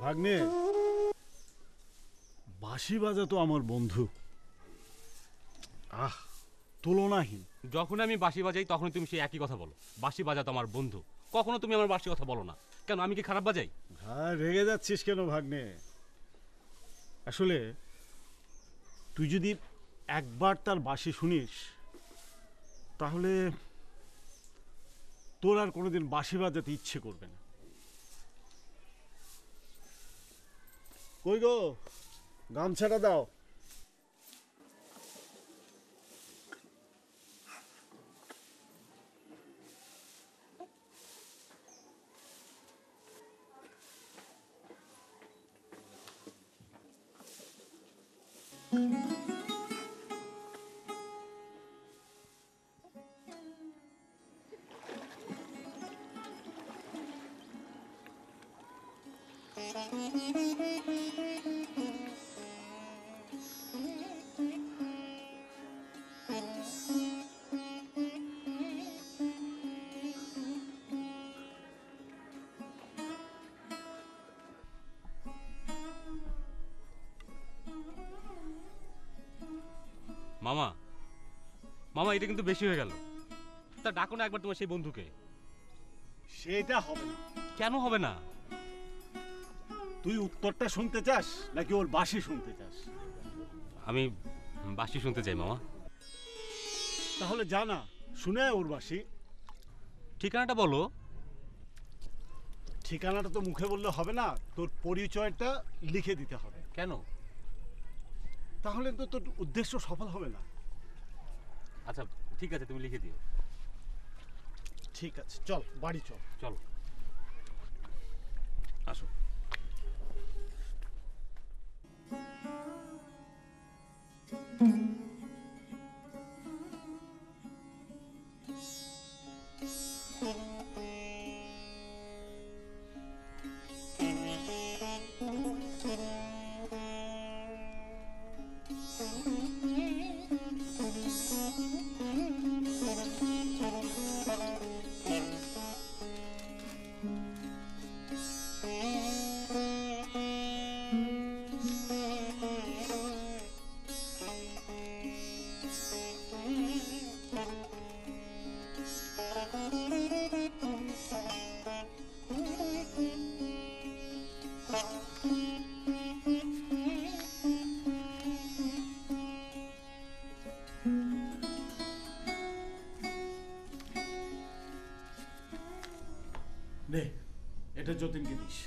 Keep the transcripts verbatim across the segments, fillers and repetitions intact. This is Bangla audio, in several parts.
ভাগ্নে, বাঁশি বাজা তো আমার বন্ধু, আহ তুলনাহীন। যখন আমি বাঁশি বাজাই তখন তুমি সেই একই কথা বলো, বাঁশি বাজা তো আমার বন্ধু। কখনো তুমি আমার বাঁশি কথা বলো না কেন? আমি কি খারাপ বাজাই? হ্যাঁ, রেগে যাচ্ছিস কেন ভাগ্নে? আসলে তুই যদি একবার তার বাঁশি শুনিস তাহলে তোর আর কোনোদিন বাঁশি বাজাতে ইচ্ছে করবে না। কই গো, গামছাটা দাও। মামা, মামা এটা কিন্তু বেশি হয়ে গেল। তা ডাকো না একবার তোমার সেই বন্ধুকে। সেটা হবে না। কেন হবে না? তুই উত্তরটা শুনতে চাস নাকি ওর বাঁশি শুনতে চাস? আমি বাঁশি শুনতে চাই মামা। তাহলে জানা শুনে ওর বাঁশি। ঠিকানাটা বলো। ঠিকানাটা তো মুখে বললে হবে না, তোর পরিচয়টা লিখে দিতে হবে। কেন? তাহলে তো তোর উদ্দেশ্য সফল হবে না। আচ্ছা ঠিক আছে, তুমি লিখে দিও। ঠিক আছে, চল বাড়ি চল। চলো আসো। নে, এটা যতীনকে দিস।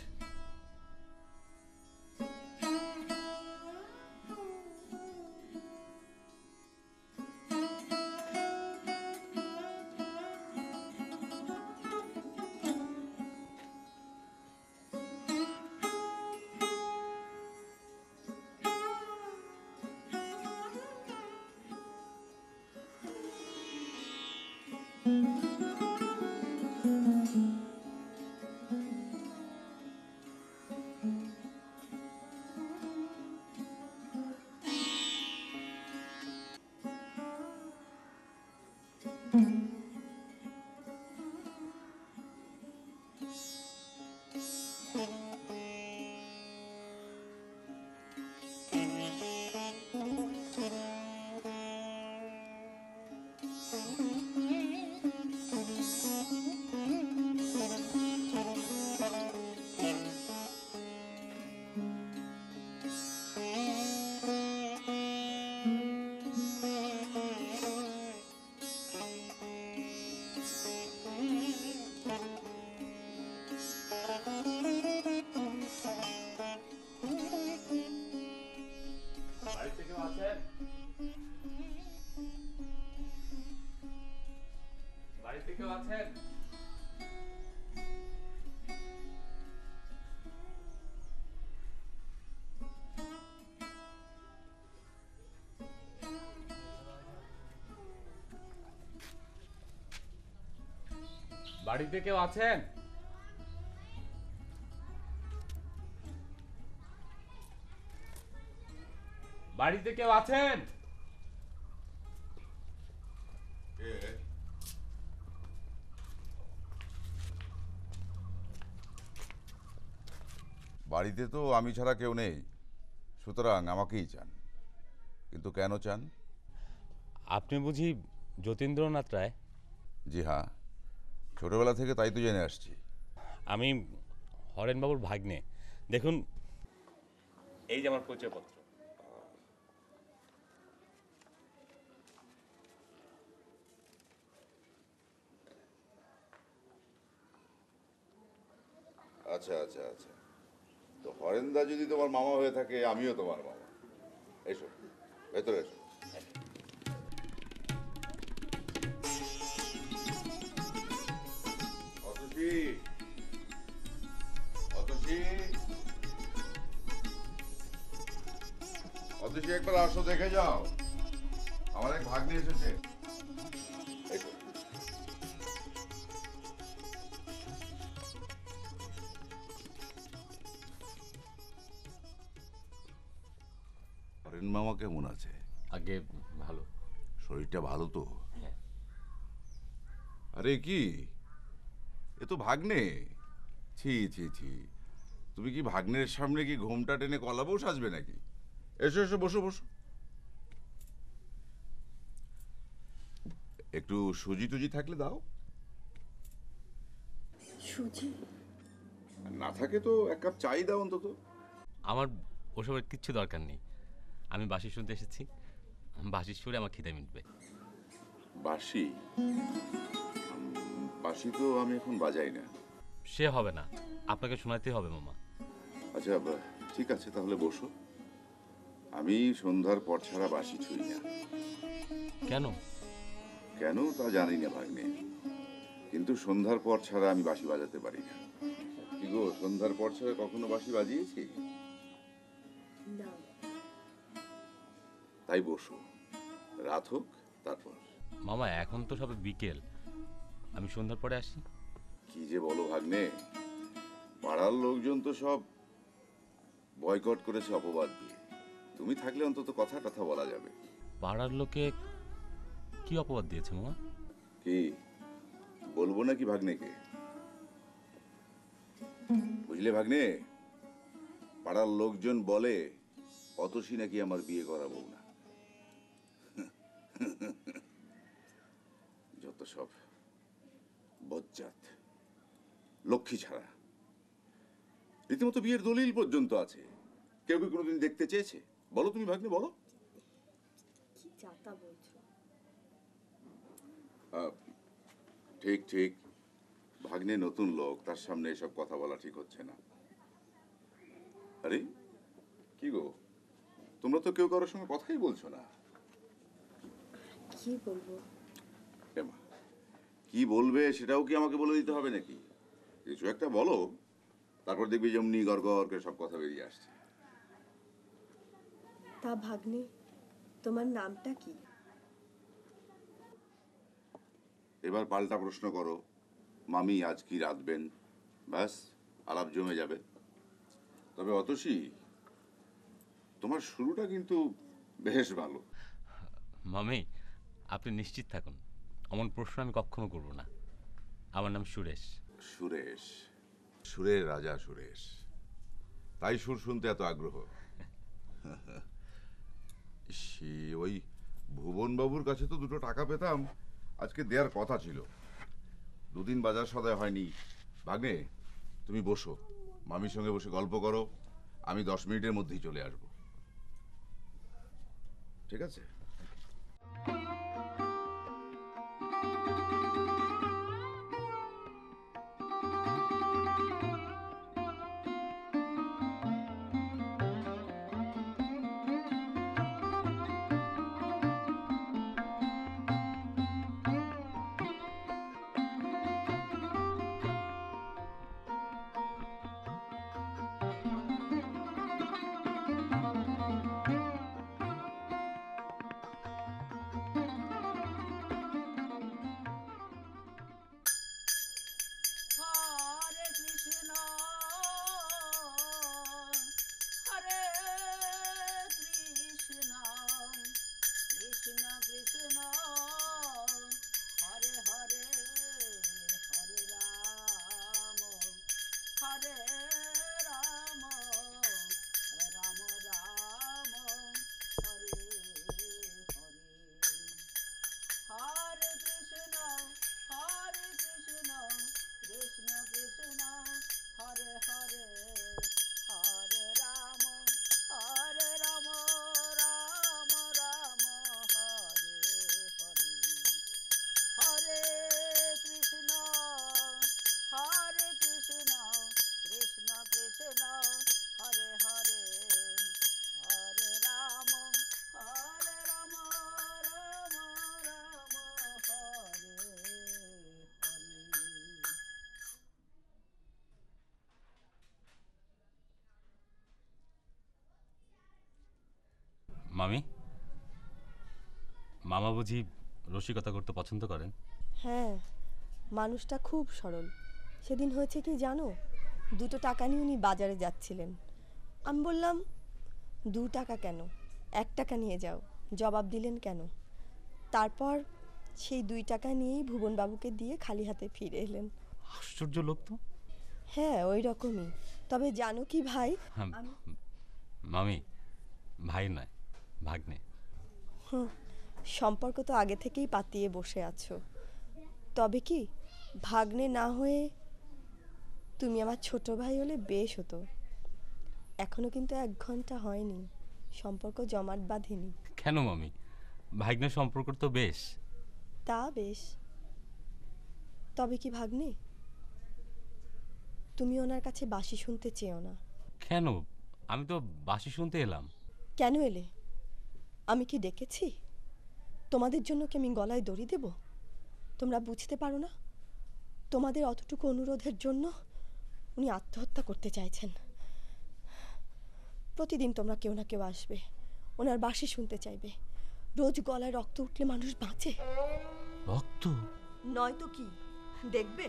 বাড়িতে কেউ আছেন? বাড়িতে কেউ আছেন? বাড়িতে কেউ আছেন? বাড়িতে কেউ আছেন? বাড়িতে তো আমি ছাড়া কেউ নেই, সুতরাং আমাকেই চান। কিন্তু কেন চান? আপনি বুঝি যতীন্দ্রনাথ রায়? জি হ্যাঁ, ছোটবেলা থেকে তাই তো জেনে আসছি। আমি হরেনবাবুর ভাগ্নে। দেখুন, এই যে আমার পরিচয়পত্র। আচ্ছা আচ্ছা আচ্ছা, তো হরেন্দা যদি তোমার মামা হয়ে থাকে, আমিও তোমার মামা। এসো, ভেতরে এসো। অতসী, অতসী, অতসী, একবার আসো, দেখে যাও, আমার এক ভাগ্নে এসেছে। এসো। হরেন মামা কেমন আছে? আগে ভালো। শরীরটা ভালো তো? হ্যাঁ। আরে কি, এ তো ভাগ্নে। ছি ছি ছি, তুমি কি ভাগ্নের সামনে কি ঘোমটা টেনে কলাবও সাজবে নাকি? এসো এসো, বসো বসো। একটু সুজি টুজি থাকলে দাও। সুজি? না থাকে তো এক কাপ চাই দাও অন্তত। আমার ওসবের কিচ্ছু দরকার নেই। আমি বাঁশি শুনতে এসেছি, বাঁশির সুরে আমার খিদে মিটবে। বাঁশি? বাঁশি তো আমি এখন বাজাই না। সে হবে না, আপনাকে শোনাতেই হবে মামা। আচ্ছা ঠিক আছে, তাহলে বসো। আমি সন্ধ্যার পর ছাড়া বাঁশি ছুঁই না। কেন? কেন তা জানি না ভাগ্নে, কিন্তু সন্ধ্যার পর ছাড়া আমি বাঁশি বাজাতে পারি না। কি গো, সন্ধ্যার পর ছাড়া কখনো বাঁশি বাজিয়েছি? না। তাই বসো, রাত হোক তারপর। মামা এখন তো সবে বিকেল, আমি সন্ধ্যার পরে আসি। কি যে বলো ভাগ্নে, পাড়ার লোকজন তো সব বয়কট করেছে অপবাদ দিয়ে। তুমি থাকলে অন্তত কথা টথা বলা যাবে। পাড়ার লোকে কি অপবাদ দিয়েছে মামা? কি বলবো নাকি ভাগ্নেকে? বুঝলে ভাগ্নে, পাড়ার লোকজন বলে অতসী নাকি আমার বিয়ে করাবো না। যত সব বজ্জাত, লক্ষ্মী ছাড়া। রীতিমতো বিয়ের দলিল পর্যন্ত আছে। কেউ কি কোনোদিন দেখতে চেয়েছে? বলো তুমি ভাগ্নে, বলো। কি যাতা বলছো? ঠিক ঠিক, ভাগ্নে নতুন লোক, তার সামনে এসব কথা বলা ঠিক হচ্ছে না। আরে কি গো, তোমরা তো কেউ কারোর সঙ্গে কথাই বলছো না। কি বলবো? এমা, কি বলবে সেটাও কি আমাকে বলে দিতে হবে নাকি? কিছু একটা বলো, তারপর দেখবি যেমনি গড় গড় করে সব কথা বেরিয়ে আসছে। তা ভাগ্নে, তোমার নামটা কি? এবার পাল্টা প্রশ্ন করো, মামি আজ কি রাঁধবেন? ব্যাস, আলাপ জমে যাবে। তবে অতসী, তোমার শুরুটা কিন্তু বেশ ভালো। মামি, আপনি নিশ্চিত থাকুন, অমন প্রশ্ন আমি কখনো করব না। আমার নাম সুরেশ। সুরেশ? সুরের রাজা সুরেশ, তাই সুর শুনতে এত আগ্রহ। সে ওই ভুবন বাবুর কাছে তো দুটো টাকা পেতাম, আজকে দেওয়ার কথা ছিল। দুদিন বাজার সদায় হয়নি। ভাগ্নে, তুমি বসো, মামির সঙ্গে বসে গল্প করো, আমি দশ মিনিটের মধ্যেই চলে আসবো। ঠিক আছে? মামি, মামা বুঝি রসিকতা করতে পছন্দ করেন? হ্যাঁ, মানুষটা খুব সরল। সেদিন হয়েছে কি জানো, দুটো টাকা নিয়ে উনি বাজারে যাচ্ছিলেন। আমি বললাম, দু টাকা কেন, এক টাকা নিয়ে যাও। জবাব দিলেন কেন। তারপর সেই দুই টাকা নিয়েই ভুবনবাবুকে দিয়ে খালি হাতে ফিরে এলেন। আশ্চর্য লোক তো। হ্যাঁ, ওই রকমই। তবে জানো কি ভাই, হ্যাঁ, আমি মামি, ভাই নয়, ভাগ্নে। হুম, সম্পর্ক তো আগে থেকেই পাতিয়ে বসে আছো। তবে কি, ভাগ্নে না হয়ে তুমি আমার ছোট ভাই হলে বেশ হতো। এখনো কিন্তু এক ঘন্টা হয়নি, সম্পর্ক জমাট বাঁধেনি। কেন মামি, ভাগ্নের সম্পর্ক তো বেশ। তা বেশ। তবে কি ভাগ্নে, তুমি ওনার কাছে বাঁশি শুনতে চেও না। কেন? আমি তো বাঁশি শুনতে এলাম। কেন এলে? আমি কি ডেকেছি? তোমাদের জন্য কি আমি গলায় দড়ি দেব? তোমরা বুঝতে পারো না, তোমাদের অতটুকু অনুরোধের জন্য উনি আত্মহত্যা করতে চাইছেন। প্রতিদিন তোমরা কেউ না কেউ আসবে, ওনার বাঁশি শুনতে চাইবে। রোজ গলায় রক্ত উঠলে মানুষ বাঁচে? রক্ত? নয়তো কি, দেখবে।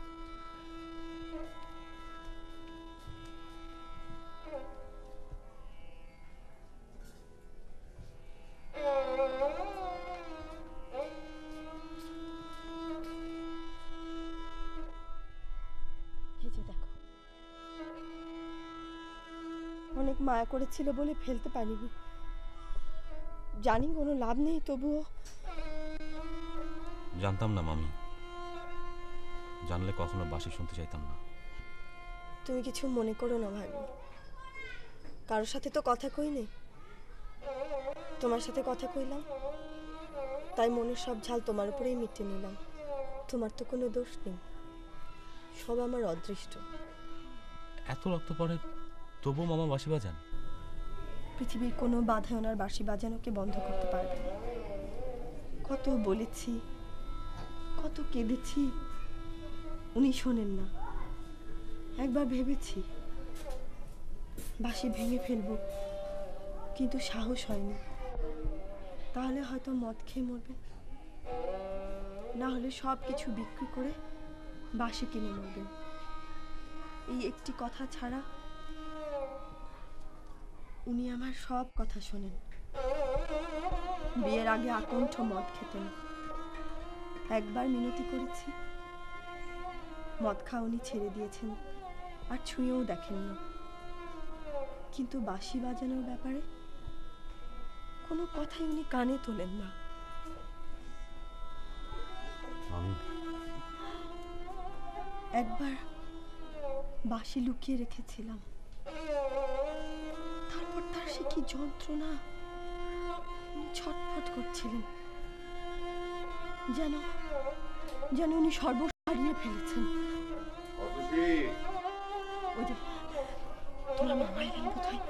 এই যে দেখো, অনেক মায়া করেছিল বলে ফেলতে পারিনি। জানি কোনো লাভ নেই, তবুও। জানতাম না মামি, জানলে কখনো বাঁশি শুনতে চাইতাম না। তুমি কিছু মনে করো না ভাই, কারোর সাথে তো কথা কই নেই, তোমার সাথে কথা কইলাম, তাই মনের সব ঝাল তোমার উপরেই মিটে নিলাম। তোমার তো কোনো দোষ নেই, সব আমার অদৃষ্ট। এত রক্ত পড়ে তবু মামা বাঁশি বাজান? পৃথিবীর কোনো বাধা ওনার বাঁশি বাজানোকে বন্ধ করতে পারবে না। কত বলেছি, কত কেঁদেছি, উনি শোনেন না। একবার ভেবেছি বাঁশি ভেঙে ফেলবো, কিন্তু সাহস হয়নি। তাহলে হয়তো মদ খেয়ে মরবে, না হলে সব কিছু বিক্রি করে বাঁশি কিনে মরবেন। এই একটি কথা ছাড়া উনি আমার সব কথা শোনেন। বিয়ের আগে আকণ্ঠ মদ খেতেন। একবার মিনতি করেছি, মদ খাওয়া উনি ছেড়ে দিয়েছেন, আর ছুঁয়েও দেখেন না। কিন্তু বাঁশি বাজানোর ব্যাপারে কোনো কথাই উনি কানে তোলেন না। মামি, একবার বাঁশি লুকিয়ে রেখেছিলাম, তারপর তার সে কি যন্ত্রণা। উনি ছটফট করছিলেন, যেন যেন উনি সর্বস্ব হারিয়ে ফেলেছেন। ওই যে তোমার মামা এলেন বোধ হয়।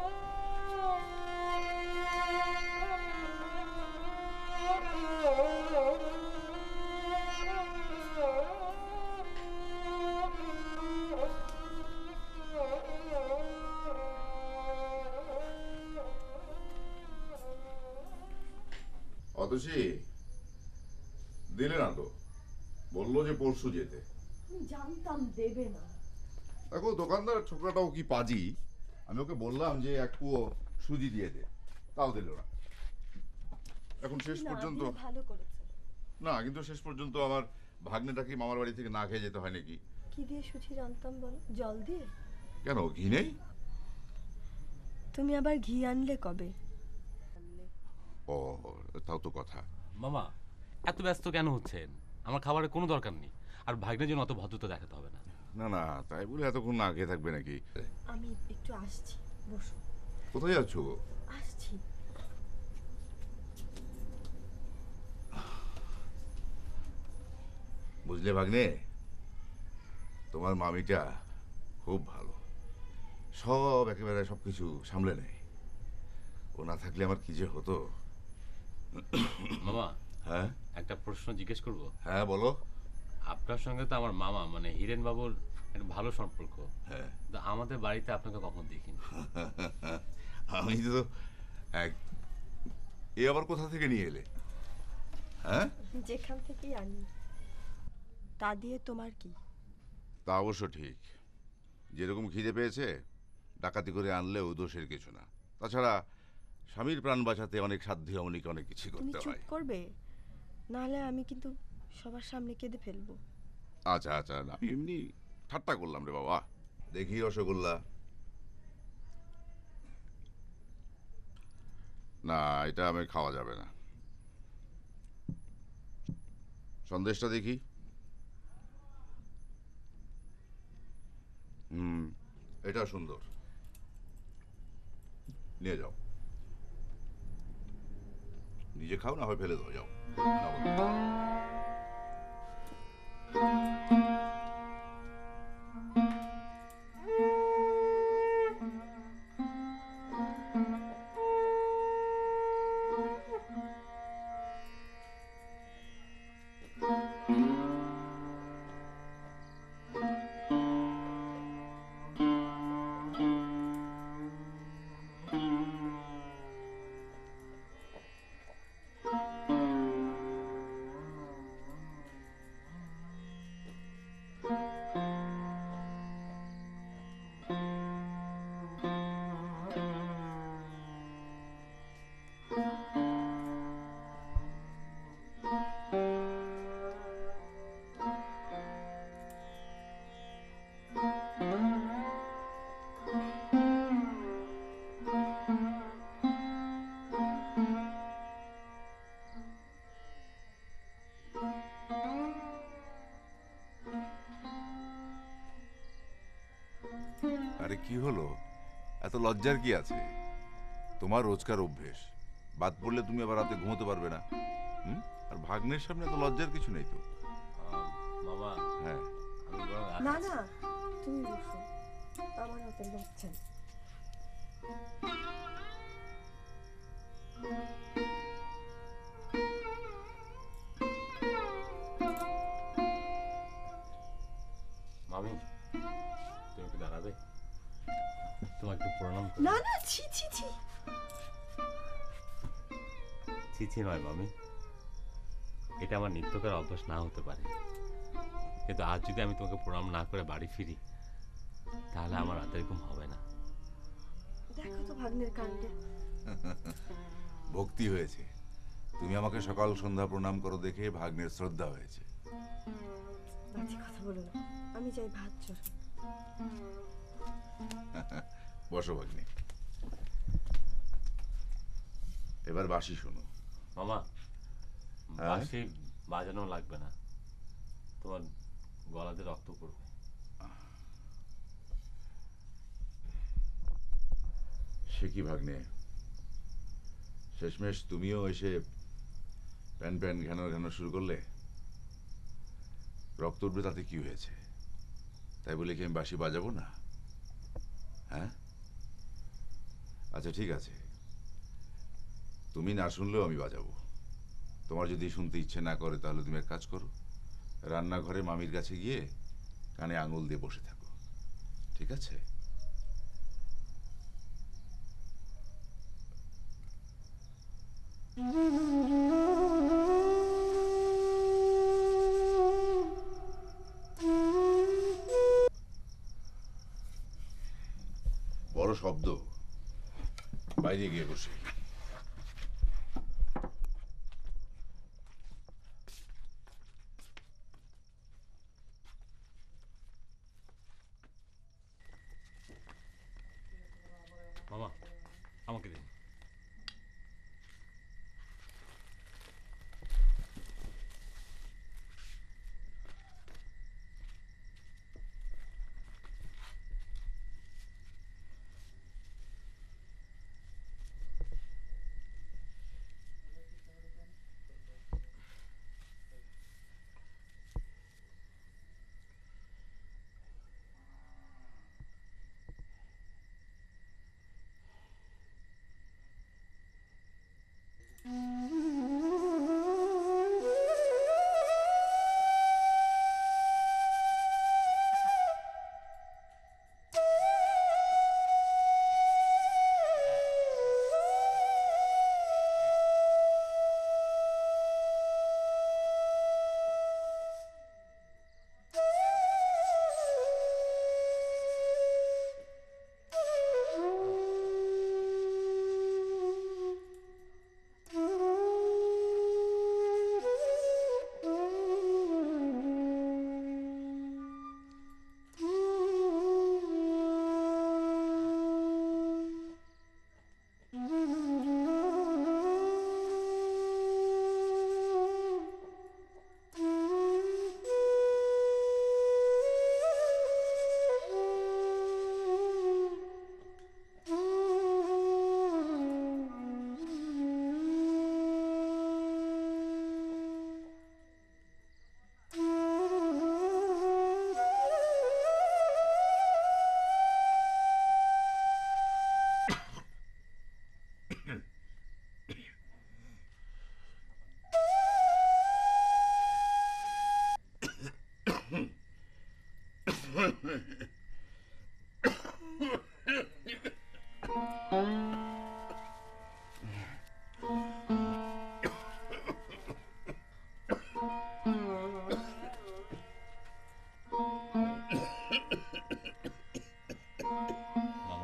অতসী দিলে না তো, বললো যে পরশু যেতে। আমি জানতাম দেবে না। দেখো দোকানদার ছোকরাটাও কি পাজি, আমি ওকে বললাম যে এক কুয়ো সুজি দিয়ে দে, তাও দিল না। এখন শেষ না, পর্যন্ত দিয়ে ভালো করেছে। না, কিন্তু শেষ পর্যন্ত আমার ভাগ্নেটাকে মামার বাড়ি থেকে না খেয়ে যেতে হয় নাকি। কি দিয়ে সুজি রান্তাম বলো? জল দিয়ে? কেন, ঘি নেই? তুমি আবার ঘি আনলে কবে? ও, তাও তো কথা। মামা এত ব্যস্ত কেন হচ্ছেন? আমার খাবারের কোনো দরকার নেই, আর ভাগ্নের জন্য অত ভদ্রতা দেখাতে হবে না। না না, তাই বলে এতক্ষণ না খেয়ে থাকবে নাকি? আমি একটু আসছি, বসো। কোথায় যাচ্ছ গো? আসছি। বুঝলে ভাগ্নে, তোমার মামিটা খুব ভালো, সব একেবারে সবকিছু সামলে নেয়। ও না থাকলে আমার কি যে হতো। মামা, হ্যাঁ একটা প্রশ্ন জিজ্ঞেস করব? হ্যাঁ বলো। আপনার সঙ্গে তো আমার মামা মানে হিরেন বাবুর একটা ভালো সম্পর্ক, হ্যাঁ, তো আমাদের বাড়িতে আপনাকে কখন দেখিনি। আমি তো এক এ আবার কোথা থেকে নিয়ে এলে? হ্যাঁ, যেখান থেকেই আনি, তা দিয়ে তোমার কি? তা অবশ্য ঠিক। যেরকম খিদে পেয়েছে ডাকাতি করে আনলেও দোষের কিছু না। তাছাড়া স্বামীর প্রাণ বাঁচাতে অনেক সাধ্যে অনেক অনেক কিছু তুমি করতে চুপ হয়। করবে, নাহলে আমি কিন্তু সবার সামনে কেঁদে ফেলবো। আচ্ছা আচ্ছা, না আমি এমনি ঠাট্টা করলাম রে বাবা। দেখি রসগোল্লা। না, এটা আমি খাওয়া যাবে না। সন্দেশটা দেখি। হুম, এটা সুন্দর, নিয়ে যাও। নিজে খাও, না হয় ফেলে দাও, যাও। নাও বাবা। আরে কি হলো, এত লজ্জার কি আছে? তোমার রোজকার অভ্যেস, বাদ পড়লে তুমি আবার রাতে ঘুমোতে পারবে না। হুম, আর ভাগ্নের সামনে এত লজ্জার কিছু নেই তো। মামা, হ্যাঁ, আমি বরং আজ- না না, তুমি বসো, আমার হাতে লজ্জা নেই। মামি, তুমি একটু দাঁড়াবে? তোমাকে একটু প্রণাম করি। না না, ছি ছি ছি। ছিছি নয় মামি, এটা আমার নিত্যকার অভ্যাস না হতে পারে, কিন্তু আজ যদি আমি তোমাকে প্রণাম না করে বাড়ি ফিরি, তাহলে আমার রাতে এরকম হবে না। দেখো তো ভাগ্নের কাণ্ডে। ভক্তি হয়েছে। তুমি আমাকে সকাল সন্ধ্যা প্রণাম করো দেখে ভাগ্নের শ্রদ্ধা হয়েছে। বাজে কথা বলো না, আমি যাই ভাত চোর। বসো ভাগ্নে, এবার বাসি শোনো। মামা, হ্যাঁ? বাঁশি বাজানো লাগবে না, তোমার গলাতে রক্ত পড়বে। সে কি ভাগ্নে, শেষমেশ তুমিও এসে প্যান প্যান ঘেন ঘেন শুরু করলে। রক্ত উঠবে তাতে কি হয়েছে? তাই বলে কি আমি বাঁশি বাজাবো না? হ্যাঁ, আচ্ছা ঠিক আছে, তুমি না শুনলেও আমি বাজাবো। তোমার যদি শুনতে ইচ্ছে না করে তাহলে তুমি এক কাজ করো, রান্নাঘরে মামির কাছে গিয়ে কানে আঙুল দিয়ে বসে থাকো, ঠিক আছে? বড় শব্দ, বাইরে গিয়ে বসে। মামা, আমাকে দিন।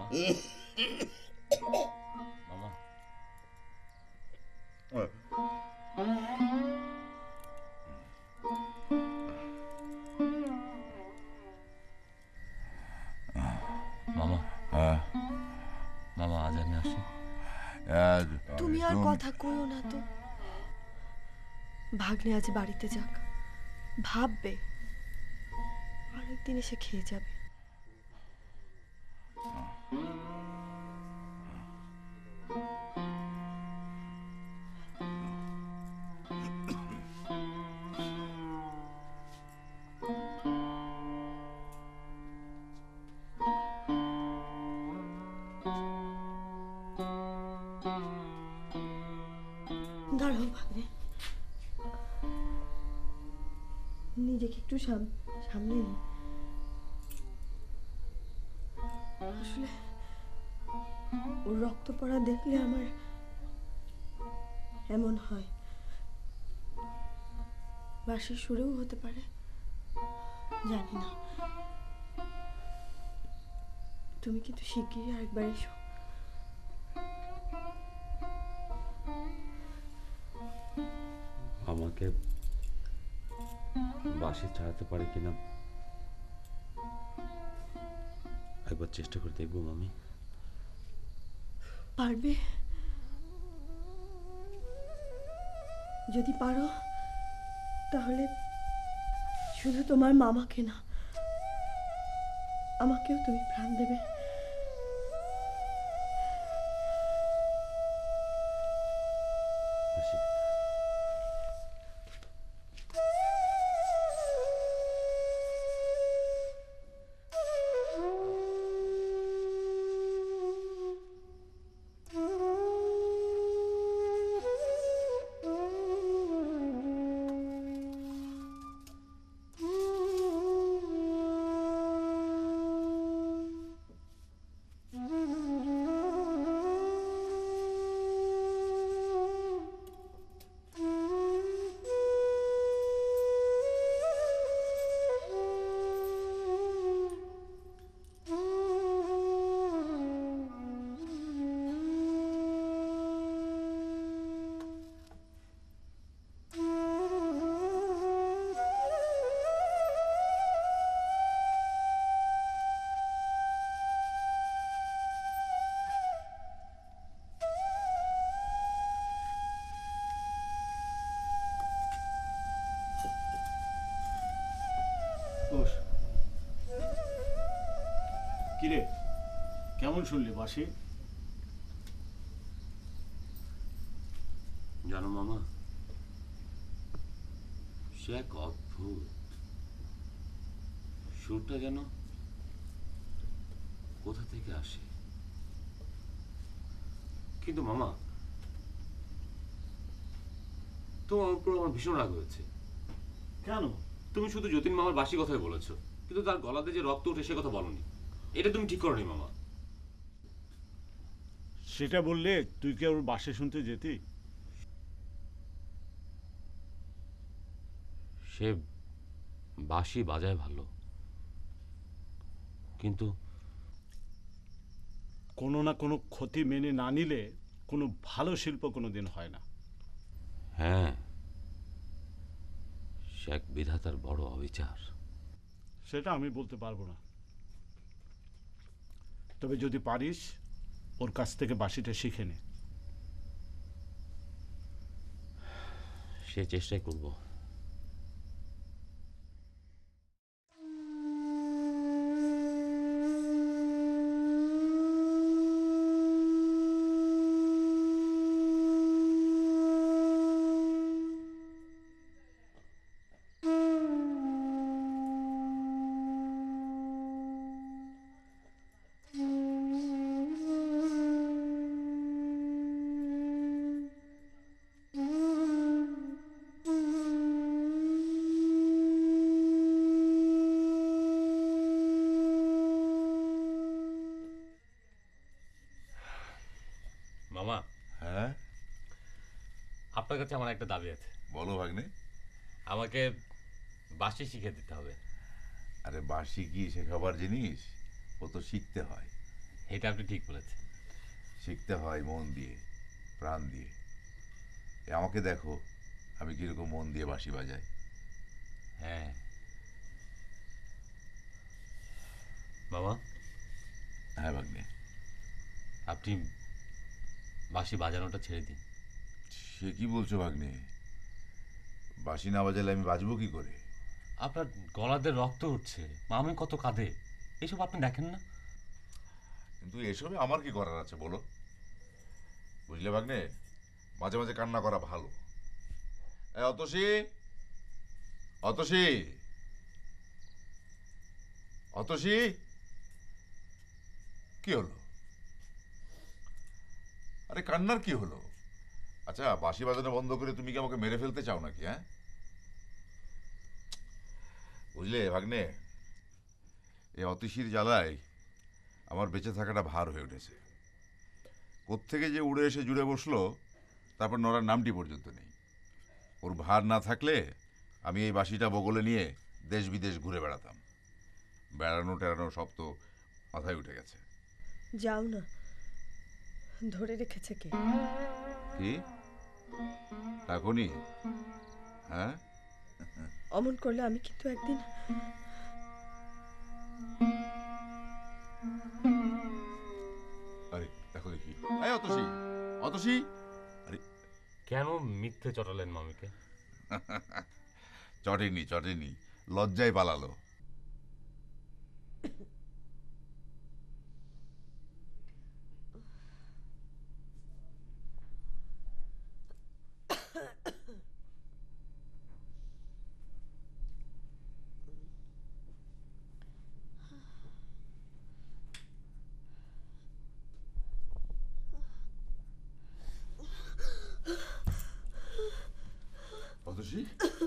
মামা মামা হ্যাঁ মামা আজ আমি আসি। তুমি আর কথা কইও না তো। ভাগ্নে আজ বাড়িতে যাক, ভাববে আরেকদিন এসে খেয়ে যাবে। দাঁড়াও ভাগ্নে, নিজেকে একটু সাম- সামলে নি। আসলে ওর রক্ত পড়া দেখলে আমার এমন হয়। বাঁশির সুরেও হতে পারে, জানি না। তুমি কিন্তু শিগগিরই আরেকবার এসো। আমাকে বাসে ছাড়াতে পারে কিনা একবার চেষ্টা করে দেখবো মামি। পারবে? যদি পারো তাহলে শুধু তোমার মামাকে না, আমাকেও তুমি প্রাণ দেবে। আসি। বস। কিরে, কেমন শুনলি বাঁশি? জানো মামা, সে এক অদ্ভুত সুরটা যেন কোথা থেকে আসে। কিন্তু মামা, তোমার উপর আমার ভীষণ রাগ হয়েছে। কেন? তুমি শুধু যতীন মামার বাসি কথাই বলেছো, কিন্তু তার গলাতে যে রক্ত উঠে সে কথা বলনি। এটা তুমি ঠিক করনি মামা। সেটা বললে তুই কি ওর বাঁশি শুনতে যেতি? সে বাঁশি বাজায় ভালো, কিন্তু কোনো না কোনো ক্ষতি মেনে না নিলে কোনো ভালো শিল্প কোনোদিন হয় না। হ্যাঁ, সে এক বিধাতার বড় অবিচার। সেটা আমি বলতে পারবো না, তবে যদি পারিস ওর কাছ থেকে বাঁশিটা শিখে নে। সে চেষ্টাই করব। মামা, হ্যাঁ আপনার কাছে আমার একটা দাবি আছে। বলো ভাগ্নে। আমাকে বাঁশি শিখে দিতে হবে। আরে বাঁশি কি শেখাবার জিনিস? ও তো শিখতে হয়। এটা আপনি ঠিক বলেছেন। শিখতে হয় মন দিয়ে, প্রাণ দিয়ে। এ আমাকে দেখো, আমি কিরকম মন দিয়ে বাঁশি বাজাই। হ্যাঁ বাবা, হ্যাঁ ভাগ্নে। আপনি বাঁশি বাজানোটা ছেড়ে দিন। সে কি বলছো ভাগ্নে? বাঁশি না বাজালে আমি বাজবো কি করে? আপনার গলাতে রক্ত উঠছে, মামি কত কাঁদে, এসব আপনি দেখেন না? কিন্তু এসবে আমার কি করার আছে বলো? বুঝলে ভাগ্নে, মাঝে মাঝে কান্না করা ভালো। এ অতসী, অতসী, অতসী, কি হলো? আরে কান্নার কি হলো? আচ্ছা, বাঁশি বাজানো বন্ধ করে তুমি কি আমাকে মেরে ফেলতে চাও নাকি? হ্যাঁ, বুঝলে ভাগ্নে, এই অতিশীর জ্বালায় আমার বেঁচে থাকাটা ভার হয়ে উঠেছে। কোত্থেকে যে উড়ে এসে জুড়ে বসলো, তারপর নড়ার নামটি পর্যন্ত নেই। ওর ভার না থাকলে আমি এই বাঁশিটা বগলে নিয়ে দেশ বিদেশ ঘুরে বেড়াতাম। বেড়ানো টেড়ানো সব তো মাথায় উঠে গেছে। যাও না, ধরে রেখেছে কে? কি এখনই? হ্যাঁ, অমন করলে আমি কিন্তু একদিন। আরে দেখো দেখি, এই অতসী, অতসী, আরে কেন মিথ্যে চটালেন মামিকে? চটেনি চটেনি, লজ্জায় পালালো। অতসী,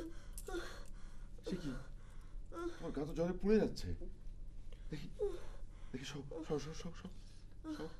সে কি? তোমার গা তো জ্বরে পুড়ে যাচ্ছে। দেখি দেখি, সব সব সব সব সব সব।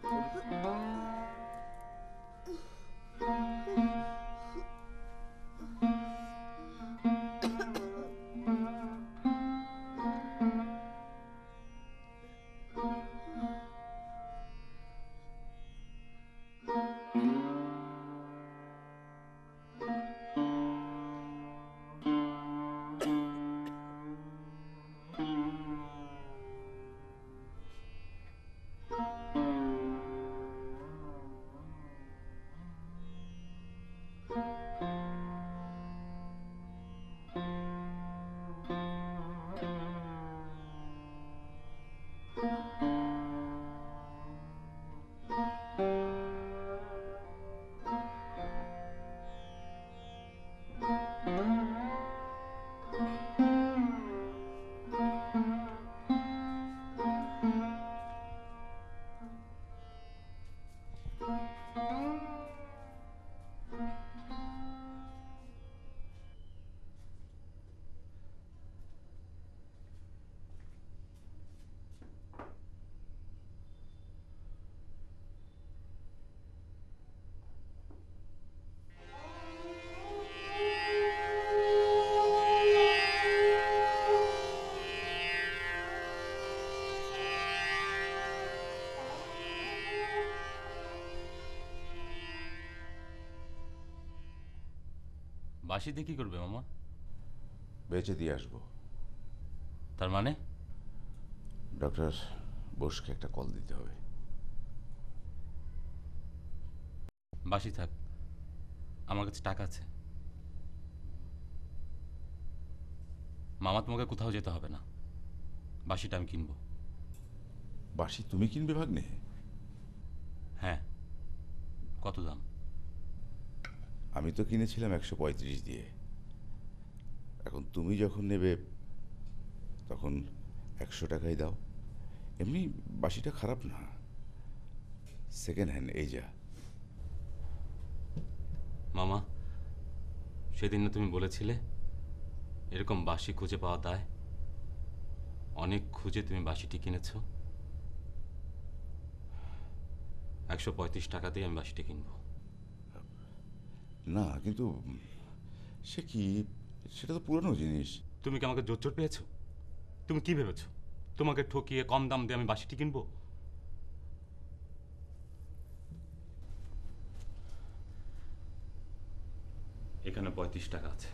বাঁশিতে কি করবে মামা? বেঁচে দিয়ে আসবো। তার মানে? ডক্টর বোসকে একটা কল দিতে হবে। বাঁশি থাক, আমার কাছে টাকা আছে। মামা, তোমাকে কোথাও যেতে হবে না, বাঁশিটা আমি কিনবো। বাঁশি তুমি কিনবে ভাগ্নে? হ্যাঁ। কত দাম? আমি তো কিনেছিলাম একশো পঁয়ত্রিশ দিয়ে। এখন তুমি যখন নেবে তখন একশো টাকাই দাও। এমনি বাঁশিটা খারাপ না, সেকেন্ড হ্যান্ড। এই যা। মামা, সেদিন না তুমি বলেছিলে এরকম বাঁশি খুঁজে পাওয়া দায়? অনেক খুঁজে তুমি বাঁশিটি কিনেছ। একশো পঁয়ত্রিশ টাকাতেই আমি বাঁশিটি কিনবো। না কিন্তু সে কি, সেটা তো পুরনো জিনিস। তুমি কি আমাকে জোর চোট পেয়েছো? তুমি কি ভেবেছো তোমাকে ঠকিয়ে কম দাম দিয়ে আমি বাঁশিটি কিনবো? এখানে পঁয়ত্রিশ টাকা আছে,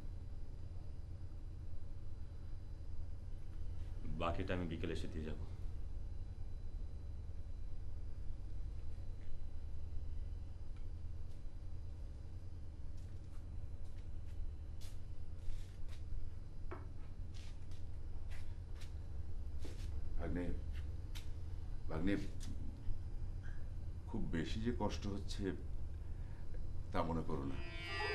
বাকিটা আমি বিকেলে এসে দিয়ে যাব। ভাগ্নে, ভাগ্নে, খুব বেশি যে কষ্ট হচ্ছে তা মনে করো না।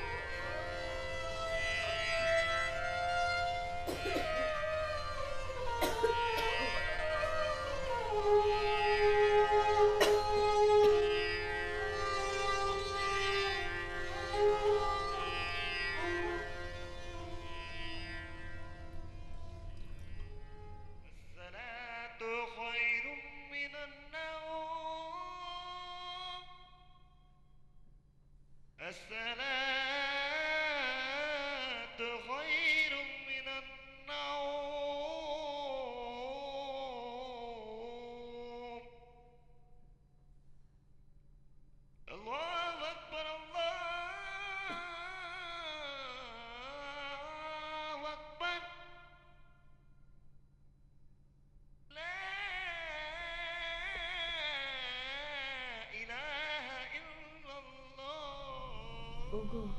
ওগো,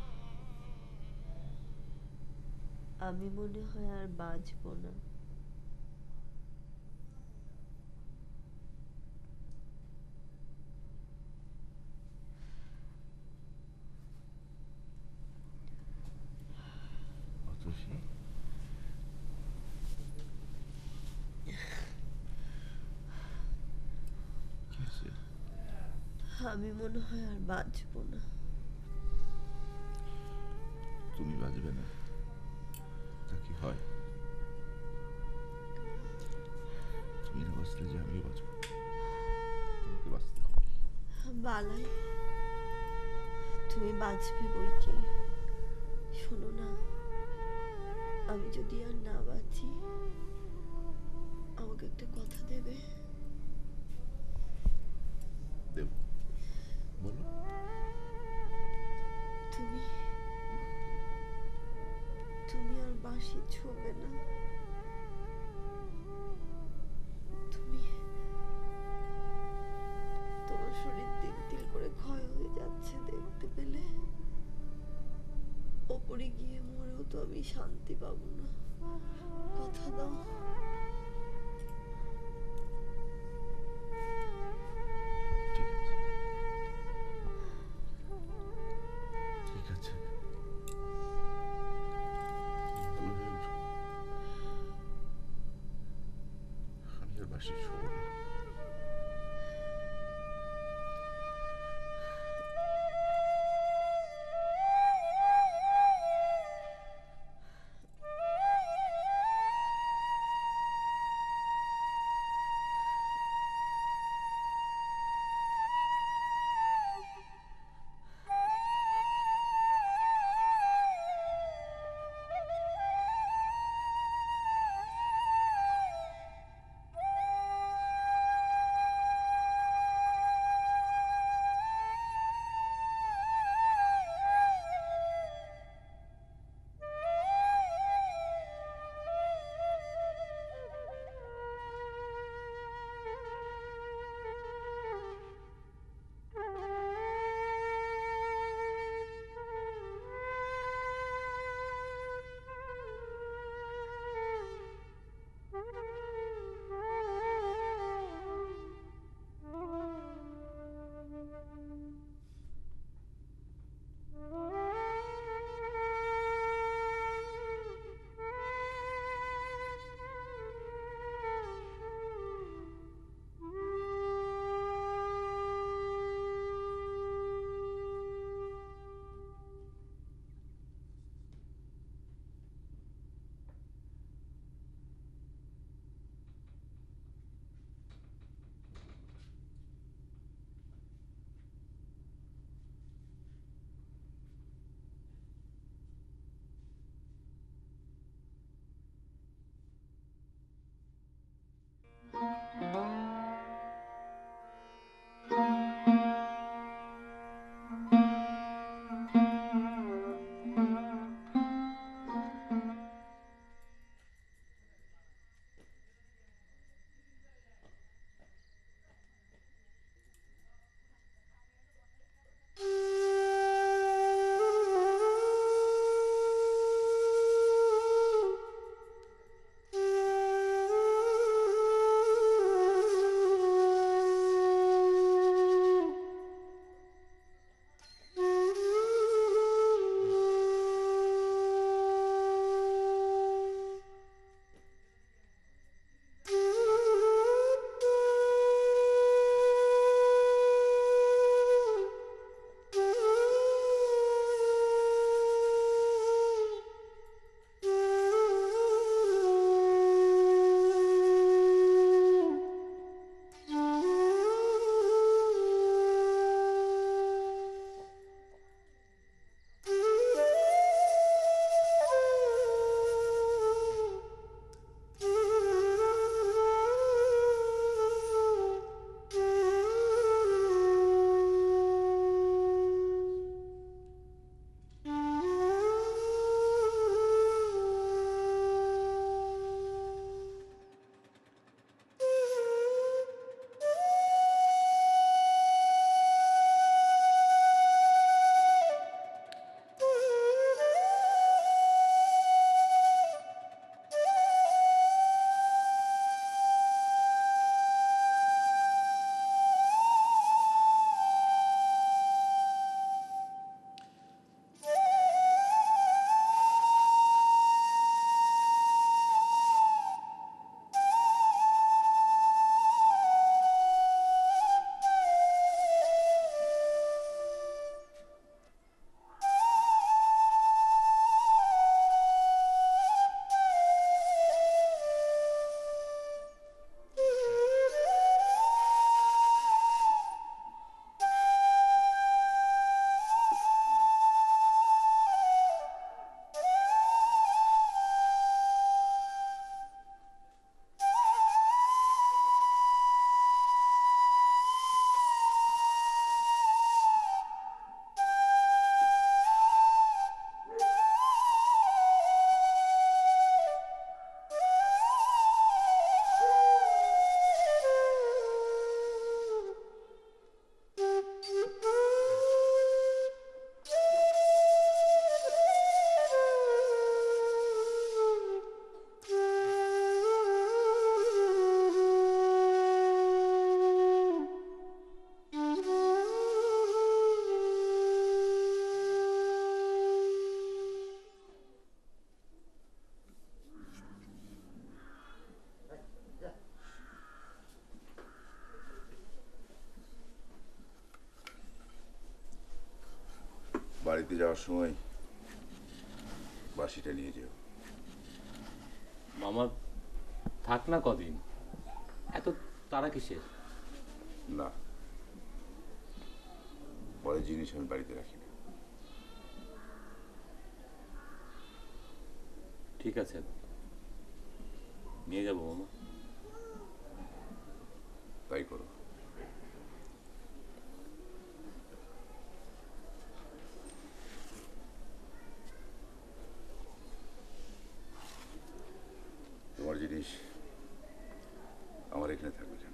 আমি মনে হয় আর বাঁচব না। আমি মনে হয় আর বাঁচব না। তুমি বাঁচবে না তা কি হয়? তুমি না বাঁচলে যে আমিও বাঁচবো, তোমাকে বাঁচতে হবে। বালাই, তুমি বাঁচবে বই কি। শোনো না, আমি যদি আর না বাঁচি, আমাকে একটা কথা দেবে? দেব, বলো। তুমি তুমি আর বাঁশি ছোবে না। তুমি, তোমার শরীর দিন দিন করে ক্ষয় হয়ে যাচ্ছে দেখতে পেলে। ওপরে গিয়ে মরেও তো আমি শান্তি পাবো না। কথা দাও। ঠিক আছে, ঠিক আছে, ভালো হয়ে উঠো। আমি আর বাসি ছোব না। বাড়িতে যাওয়ার সময় বাসিটা নিয়ে যেও। মামা থাক না কদিন, এত তারা কিসের? না, পরে জিনিস আমি বাড়িতে রাখি না। ঠিক আছে, নিয়ে যাবো মামা। তাই করো। তোমার জিনিস আমার এখানে থাকবে কেন?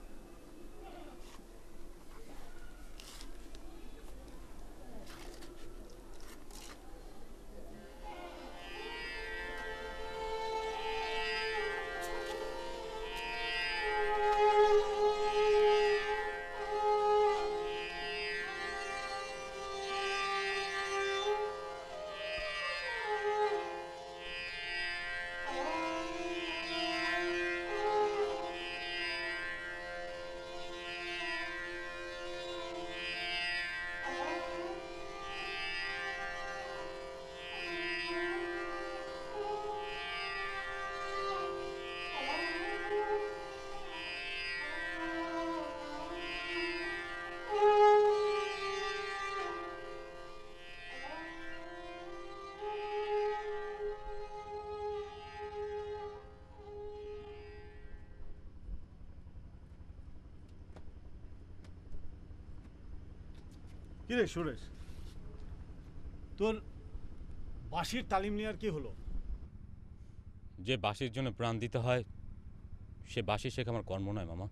কিরে সুরেশ, তোর বাঁশির তালিম নেওয়ার কি হলো? যে বাঁশির জন্য প্রাণ দিতে হয় সে বাঁশি শেখা আমার কর্ম নয় মামা।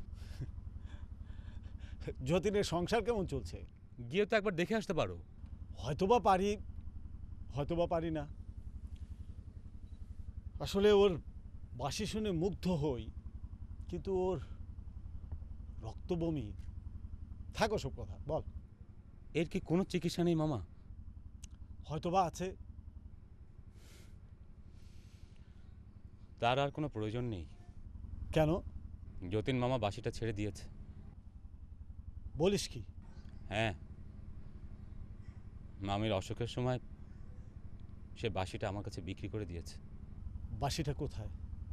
যতীনের সংসার কেমন চলছে? গিয়ে তো একবার দেখে আসতে পারো। হয়তোবা পারি, হয়তোবা পারি না। আসলে ওর বাঁশি শুনে মুগ্ধ হই, কিন্তু ওর রক্ত বমি। থাকো সব কথা বল। এর কি কোনো চিকিৎসা নেই মামা? হয়তোবা আছে। তার আর কোনো প্রয়োজন নেই। কেন? যতীন মামা বাঁশিটা ছেড়ে দিয়েছে। বলিস কি? হ্যাঁ, মামির অসুখের সময় সে বাঁশিটা আমার কাছে বিক্রি করে দিয়েছে। বাঁশিটা কোথায়?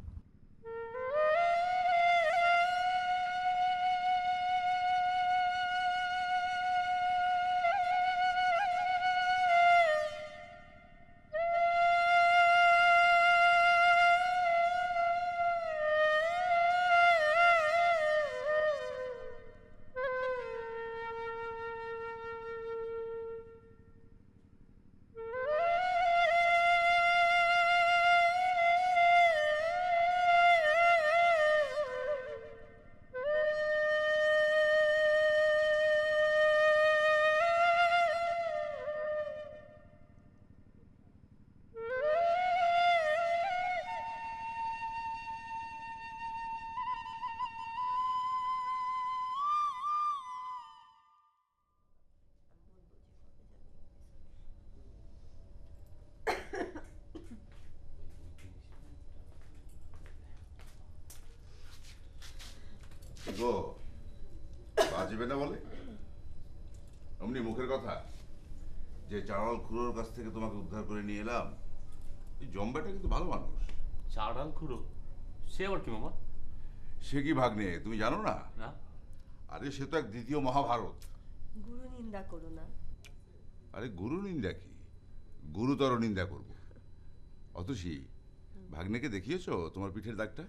গো, বাজবে না বলে অমনি মুখের কথা। যে চাড়াল খুড়োর কাছ থেকে তোমাকে উদ্ধার করে নিয়ে এলাম, এই জম্বাটা কিন্তু ভালো মানুষ। চাড়াল খুড়ো? সে আবার কি মামা? সে কি ভাগ্নে, তুমি জানো না? না। আরে সে তো এক দ্বিতীয় মহাভারত। গুরু নিন্দা করো না। আরে গুরু নিন্দা কি, গুরুতর নিন্দা করব। অতসী, ভাগ্নেকে দেখিয়েছো তোমার পিঠের দাগটা?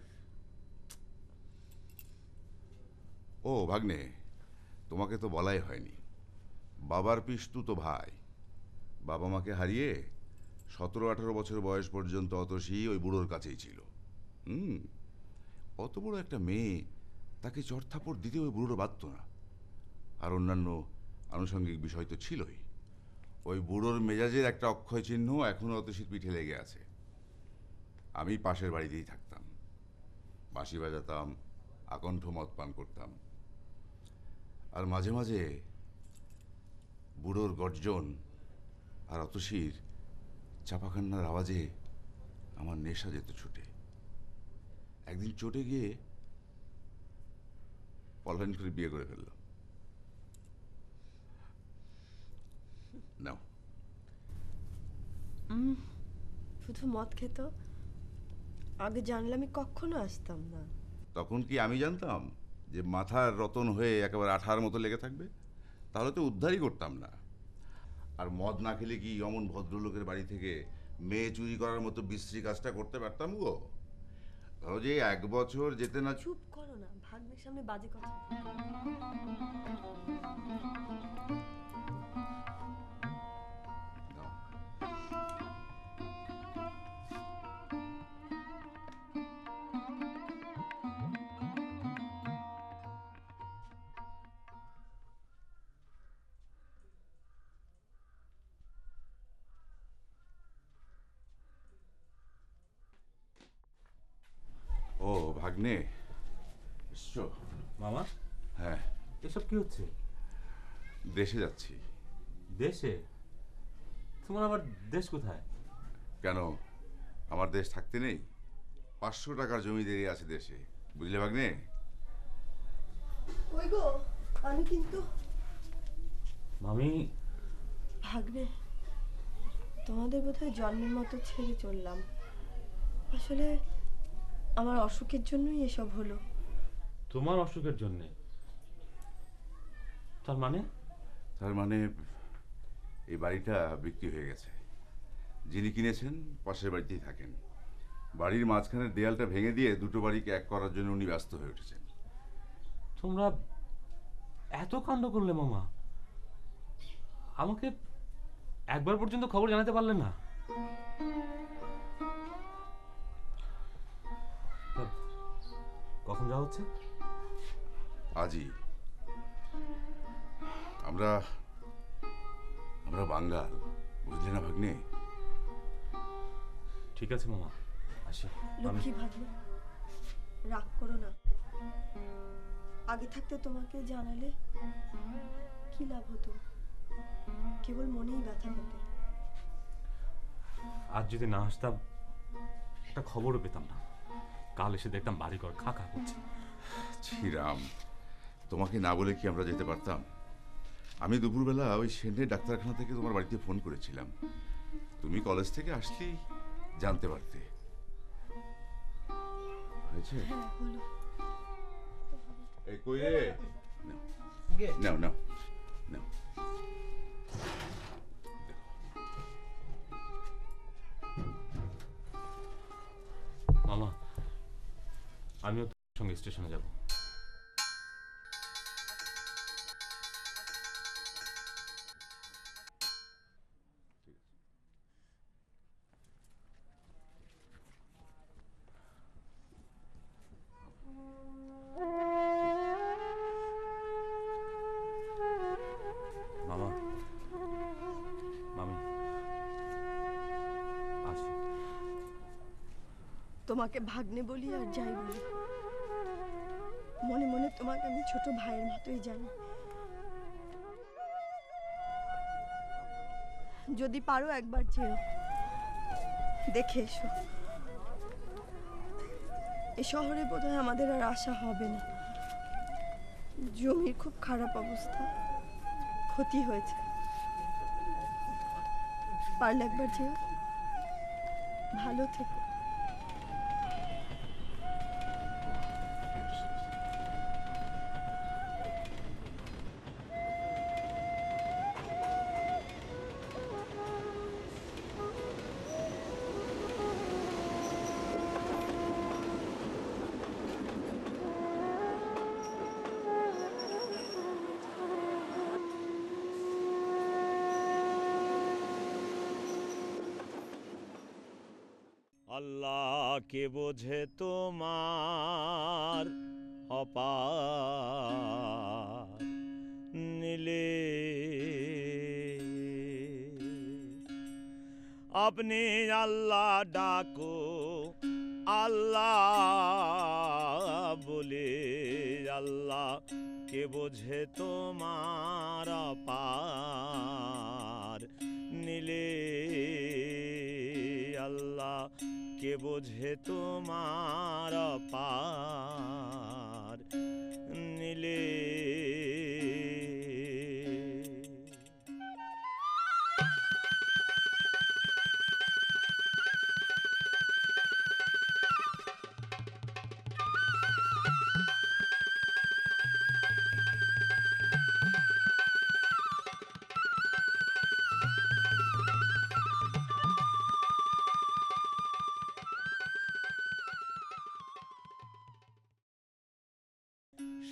ও ভাগ্নে, তোমাকে তো বলাই হয়নি, বাবার পিস্তু তো ভাই। বাবা মাকে হারিয়ে সতেরো আঠারো বছর বয়স পর্যন্ত অতসী ওই বুড়োর কাছেই ছিল। হুম, অত বড় একটা মেয়ে, তাকে চড়থাপড় দিতে ওই বুড়োর বাধ্য না। আর অন্যান্য আনুষঙ্গিক বিষয় তো ছিলই। ওই বুড়োর মেজাজের একটা অক্ষয় চিহ্ন এখনো অতসীর পিঠে লেগে আছে। আমি পাশের বাড়িতেই থাকতাম, বাঁশি বাজাতাম, আকণ্ঠ মদ পান করতাম। আর মাঝে মাঝে বুড়োর গর্জন আর অতসীর চাপাখান্নার আওয়াজে আমার নেশা যেত ছুটে। একদিন চটে গিয়ে পলায়ন করে বিয়ে করে ফেললাম। নাও, উম, শুধু মদ খেত। আগে জানলে আমি কখনো আসতাম না। তখন কি আমি জানতাম যে মাথার রতন হয়ে একেবারে আঠার মতো লেগে থাকবে? তাহলে তো উদ্ধারই করতাম না। আর মদ না খেলে কি অমন ভদ্রলোকের বাড়ি থেকে মেয়ে চুরি করার মতো বিশ্রী কাজটা করতে পারতাম গো? ধরো যে এক বছর যেতে না। চুপ করো না, ভাগ্নের সামনে বাজে কথা। দাও। ও ভাগ্নে, এসছো? মামা, হ্যাঁ, এসব কি হচ্ছে? দেশে যাচ্ছি। দেশে? তোমার আবার দেশ কোথায়? কেন, আমার দেশ থাকতে নেই? পাঁচশো টাকার জমিদারি আছে দেশে, বুঝলে ভাগ্নে? কই গো, আমি কিন্তু। মামি, ভাগ্নে, তোমাদের বোধহয় জন্মের মতো ছেড়ে চললাম। আসলে আমার অসুখের জন্যই এসব হলো। তোমার অসুখের জন্যে? তার মানে? তার মানে এই বাড়িটা বিক্রি হয়ে গেছে। যিনি কিনেছেন পাশের বাড়িতেই থাকেন। বাড়ির মাঝখানের দেয়ালটা ভেঙে দিয়ে দুটো বাড়িকে এক করার জন্য উনি ব্যস্ত হয়ে উঠেছেন। তোমরা এত কাণ্ড করলে মামা, আমাকে একবার পর্যন্ত খবর জানাতে পারলে না? কখন যাওয়া হচ্ছে? আজই। আমরা আমরা বাঙ্গাল, বুঝলে না ভাগ্নে? ঠিক আছে মামা, আসি। লক্ষ্মী ভাগ্নে, রাগ করো না। আগে থাকতে তোমাকে জানালে কি লাভ হতো? কেবল মনেই ব্যথা পেতে। আজ যদি না আসতাম একটা খবরও পেতাম না। কাল এসে দেখতাম বাড়িঘর খা খা করছে। ছিরাম, তোমাকে না বলে কি আমরা যেতে পারতাম? আমি দুপুরবেলা ওই সেন্টের ডাক্তারখানা থেকে তোমার বাড়িতে ফোন করেছিলাম। তুমি কলেজ থেকে আসলেই জানতে পারতে। হয়েছে? হ্যাঁ, হলো। এই কই রে? নাও নাও নাও। মামা, আমিও তোর সঙ্গে স্টেশনে যাব। মামা, মামি, আসি। তোমাকে ভাগ্নে বলি আর যাই বলি, মনে মনে তোমাকে আমি ছোট ভাইয়ের মতোই জানি। যদি পারো একবার যেও, দেখে এসো। এ শহরে বোধহয় আমাদের আর আশা হবে না। জমির খুব খারাপ অবস্থা, ক্ষতি হয়েছে। পারলে একবার যেও, ভালো থেকো। আল্লাহ কে বোঝে তোমার অপার নীলে, আপনি আল্লাহ ডাকো আল্লাহ বলে, আল্লাহ কে বোঝে তোমার অপার নীলে, আল্লাহ কে বোঝে তোমার অপার নীলে।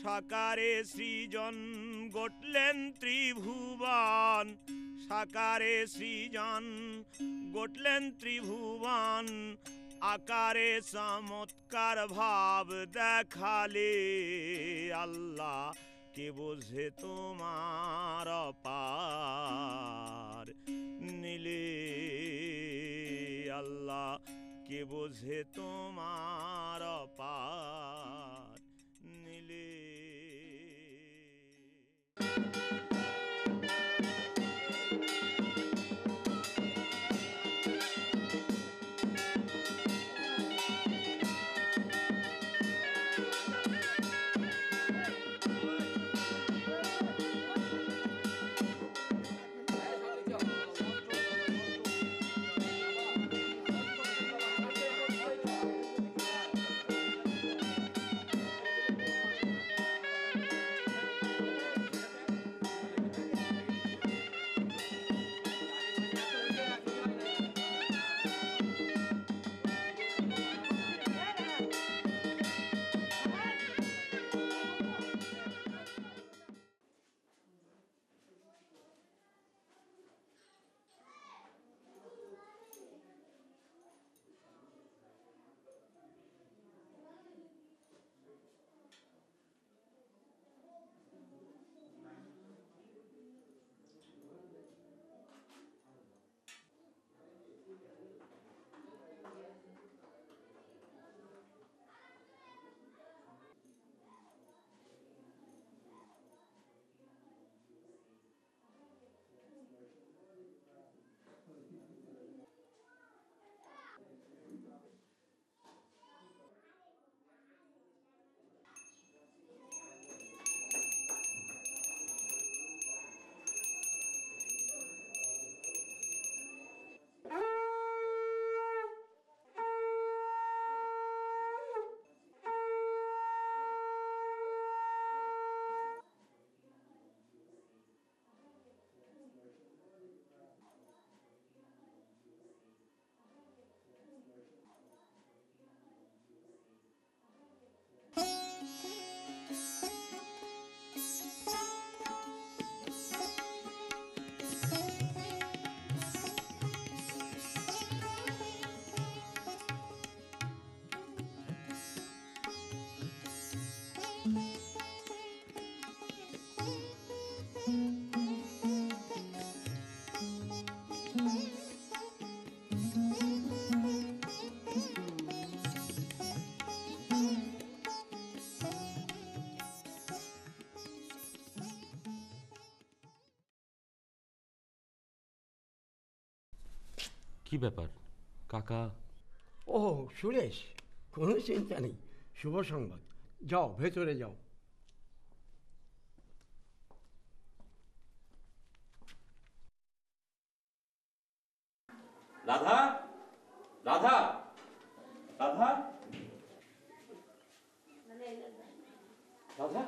সাকারে সৃজন গটলেন ত্রিভুবন, সাকারে সৃজন গটলেন ত্রিভুবন, আকারে চমৎকার ভাব দেখালে আল্লাহ কে বোঝে তোমার পার নিলে আল্লাহ কে বোঝে তোমার পার নিলে। কি ব্যাপার কাকা? ও সুরেশ, কোনো চিন্তা নেই, শুভ সংবাদ। যাও ভেতরে যাও। রাধা, রাধা, রাধা, রাধা,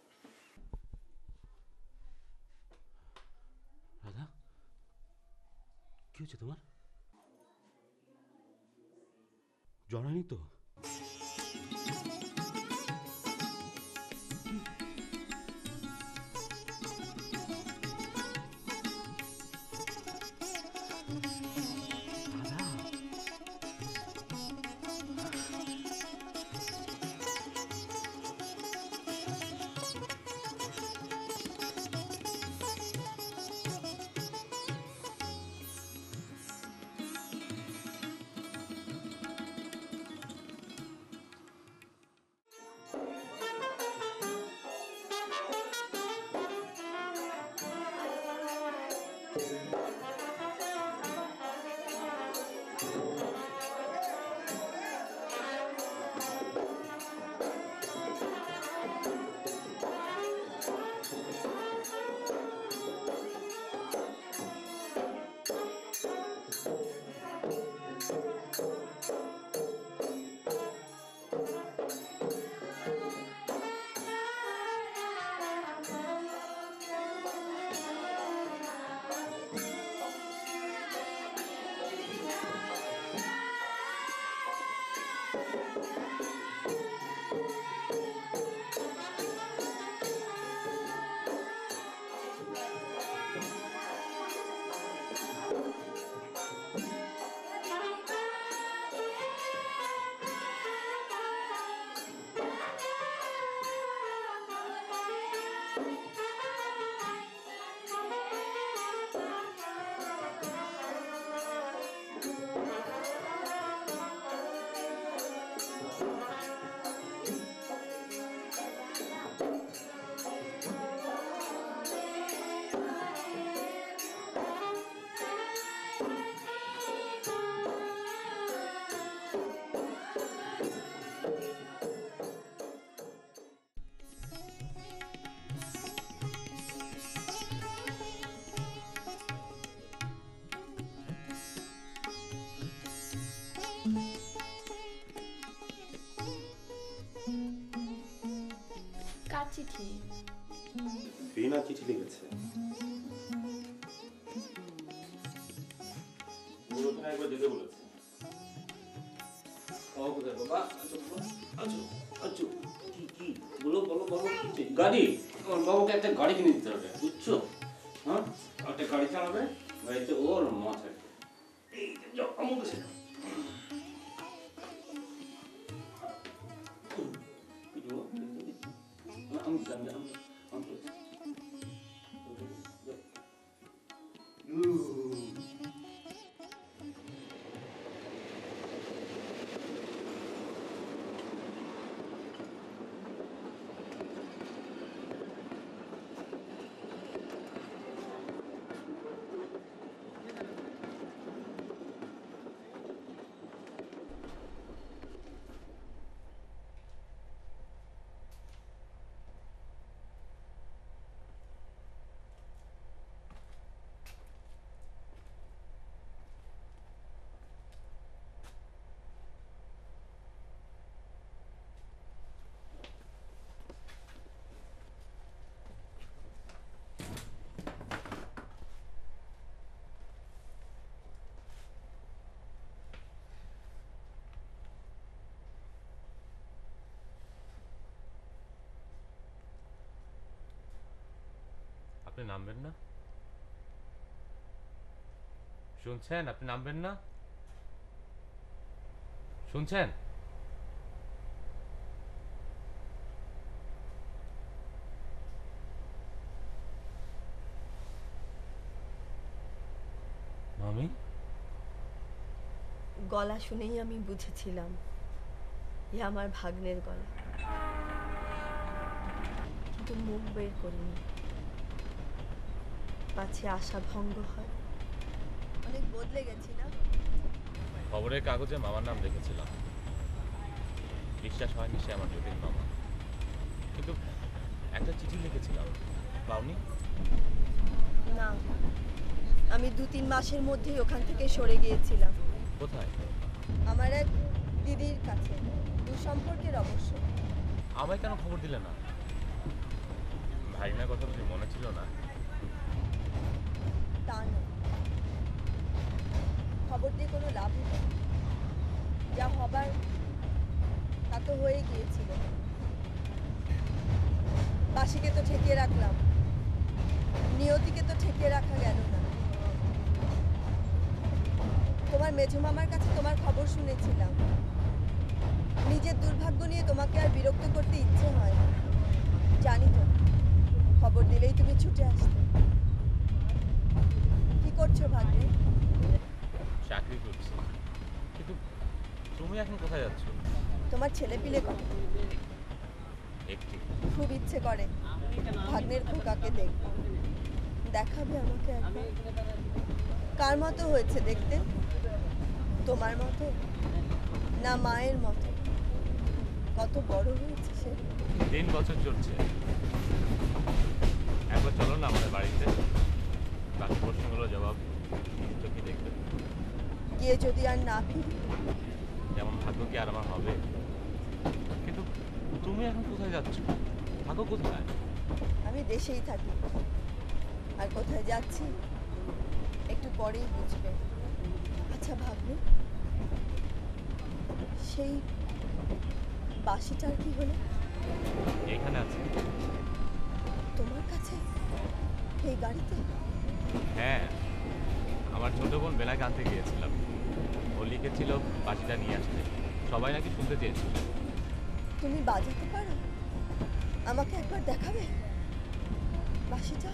রাধা, কি হচ্ছে তোমার? জ্বর হয়নি তো? চিঠি। রিনা চিঠি লিখেছে। ওখানে একবার যেতে বলেছে। ও কোথায় বাবা? আচ্ছা আচ্ছা আচ্ছা কি কি বলো বলো বলো কি গাড়ি? আমার বাবাকে একটা গাড়ি কিনে দিতে হবে, বুঝছো? হ্যাঁ, একটা গাড়ি চালাবে, গাড়িতে ওর মা থাকবে। এই যাও আমার কাছে যাও। আমি আমি আমি আমি আপনি নামবেন না? শুনছেন? আপনি নামবেন না? শুনছেন? মামি? গলা শুনেই আমি বুঝেছিলাম এ আমার ভাগ্নের গলা, কিন্তু মুখ বের করিনি, পাছে আশা ভঙ্গ হয়। অনেক বদলে গেছি না? খবরের কাগজে মামার নাম দেখেছিলাম, বিশ্বাস হয়নি সে আমার জটিল মামা। কিন্তু একটা চিঠি লিখেছিলাম, পাওনি? না, আমি দু তিন মাসের মধ্যেই ওখান থেকে সরে গিয়েছিলাম। কোথায়? আমার এক দিদির কাছে, দুঃসম্পর্কের অবশ্য। আমায় কেন খবর দিলে না? ভাইনার কথা বুঝি মনে ছিল না? তা নয়, খবর দিয়ে কোনো লাভ হলো না। যা হবার তা তো হয়ে গিয়েছিল। বাসিকে তো ঠেকিয়ে রাখলাম, নিয়তিকে তো ঠেকিয়ে রাখা গেল না। তোমার মেজো মামার কাছে তোমার খবর শুনেছিলাম। নিজের দুর্ভাগ্য নিয়ে তোমাকে আর বিরক্ত করতে ইচ্ছে হয় না, জানি তো। খবর দিলেই তুমি ছুটে আসতে। কি করছো ভাগ্নে? চাকরি করছি। কিন্তু তুমি এখন কোথায় যাচ্ছ? তোমার ছেলে পিলে কথা একটি খুব ইচ্ছে করে ভাগ্নের খোকাকে দেখবো। দেখাবে আমাকে একবার? কার মতো হয়েছে দেখতে? তোমার মতো না মায়ের মতো? কত বড় হয়েছে সে। তিন বছর চলছে। একবার চলো না আমাদের বাড়িতে, বাকি প্রশ্নগুলো জবাব তো কি দেখবে। গিয়ে যদি আর না ফিরি? যেমন ভাগ্য কি আর আমার হবে? কিন্তু তুমি এখন কোথায় যাচ্ছ? থাকো কোথায়? আমি দেশেই থাকি, আর কোথায় যাচ্ছি একটু পরেই বুঝবে। আচ্ছা ভাবলে, সেই বাসিটার কি হলো? এখানে আছে। তোমার কাছে? এই গাড়িতে? হ্যাঁ, আমার ছোট বোন বেলাকে আনতে গিয়েছিলাম। ও লিখেছিল বাসিটা নিয়ে আসতে, সবাই নাকি শুনতে চেয়েছিল। তুমি বাজাতে পারো? আমাকে একবার দেখাবে বাসিটা?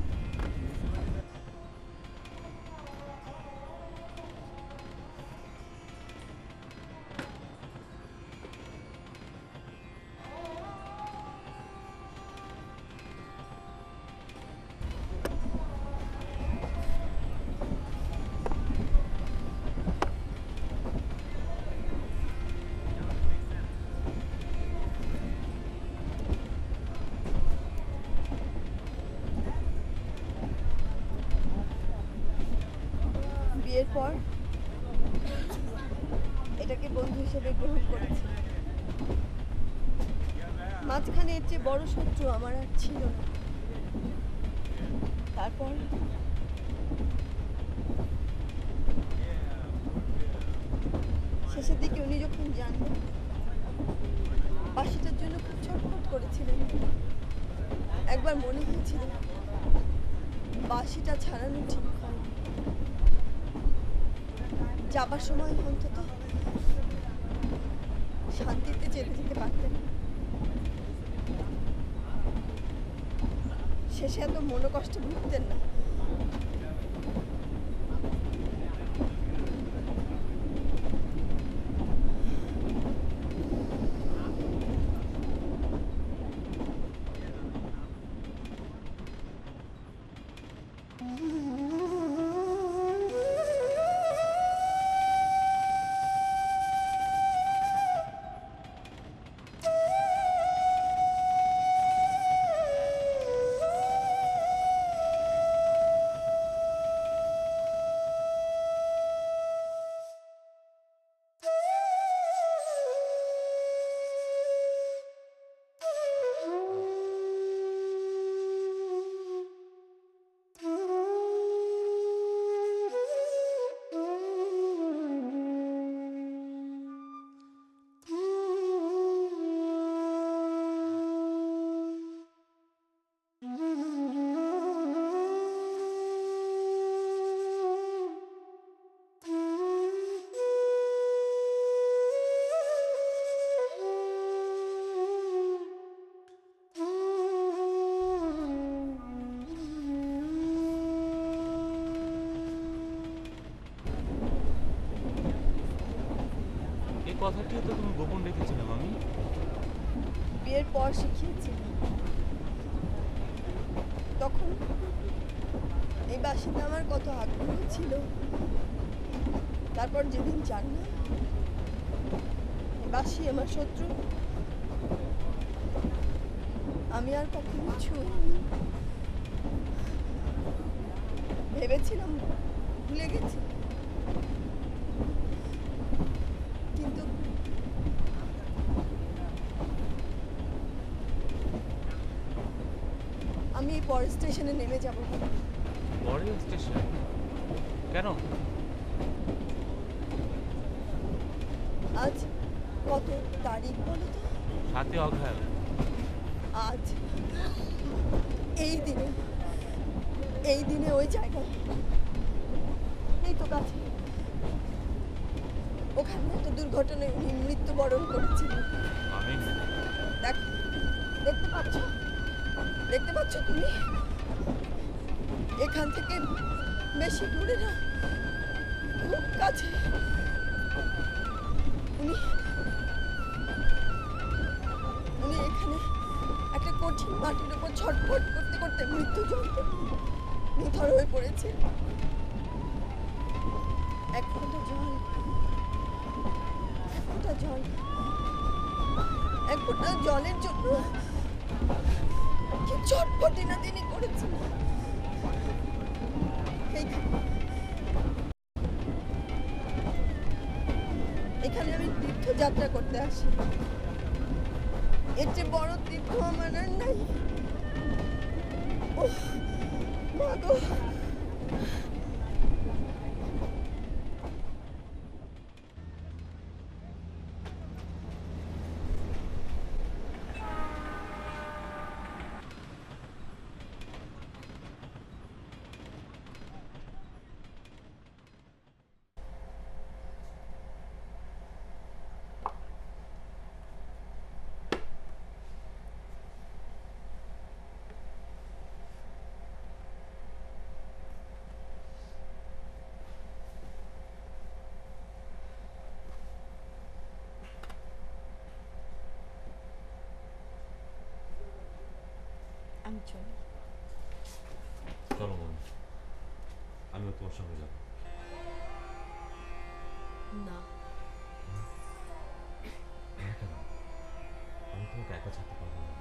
বিয়ের পর এটাকে বন্ধু হিসেবে গ্রহণ করেছি। মাঝখানে এর চেয়ে বড় শত্রু আমার আর ছিল না। তারপর শেষের দিকে উনি যখন জানলেন, বাসিটার জন্য খুব ছটফট করেছিলেন। একবার মনে হয়েছিল বাসিটা ছাড়ানো ঠিক হয়, যাবার সময় অন্তত শান্তিতে চেপে যেতে পারতেন। শেষে এত মনোকষ্টে ভুগতেন না। কথাটিও তো তুমি গোপন রেখেছিলে মামি। বিয়ের পর শিখিয়েছি, তখন এই বাসিতে আমার কত আগ্রহ ছিল। তারপর যেদিন জান না বাসি আমার শত্রু, আমি আর কখনো ছুঁইনি। ভেবেছিলাম ভুলে গেছি, কিন্তু আমি এই পরের স্টেশনে নেমে যাব। পরের স্টেশন কেন? আজ কত তারিখ বলো তো? সাতই অঘ্রাণ। আজ এই দিনে এই দিনে ওই জায়গায়, এই তো কাছে, ওখানে একটা দুর্ঘটনায় উনি মৃত্যুবরণ করেছিলেন। আমি দেখ, দেখতে পাচ্ছ দেখতে পাচ্ছ তুমি? এখান থেকে বেশি দূরে না, খুব কাছে। উনি উনি এখানে একটা কঠিন মাটির উপর ছটফট করতে করতে মৃত্যু যন্ত্রণায় নিথর হয়ে পড়েছে। এক ফোঁটা জল এক ফোঁটা জল এক ফোঁটা জলের জন্য কি ছটফটি না তিনি করেছেন। এখানে আমি তীর্থযাত্রা করতে আসি, এর চেয়ে বড় তীর্থ আমার আর নাই। ওহ মা গো, আমি চলি। চলো মামি, আমিও তোমার সঙ্গে যাবো। না, কেন? আমি তোমাকে একা ছাড়তে পারবো না।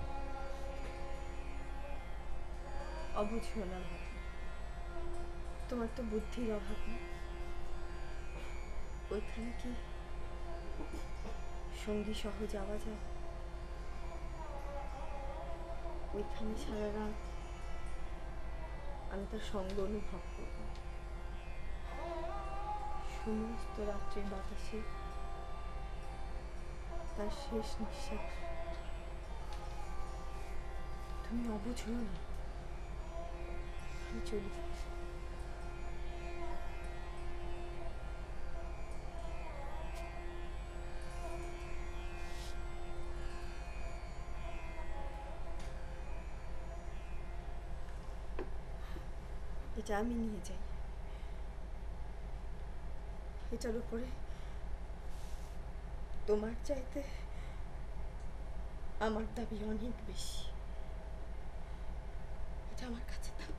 অবুঝ না ভাবি, তোমার তো বুদ্ধির অভাব নেই। ওইখানে কি সঙ্গী সহ যাওয়া যায়? ওইখানে সারা রাত আমি তার সঙ্গ অনুভব করব। সমস্ত রাত্রির বাতাসে তার শেষ নিঃশ্বাস। তুমি অবুঝ হও না, আমি চলি। এটা আমি নিয়ে যাই। এটার উপরে তোমার চাইতে আমার দাবি অনেক বেশি। এটা আমার কাছে দাও।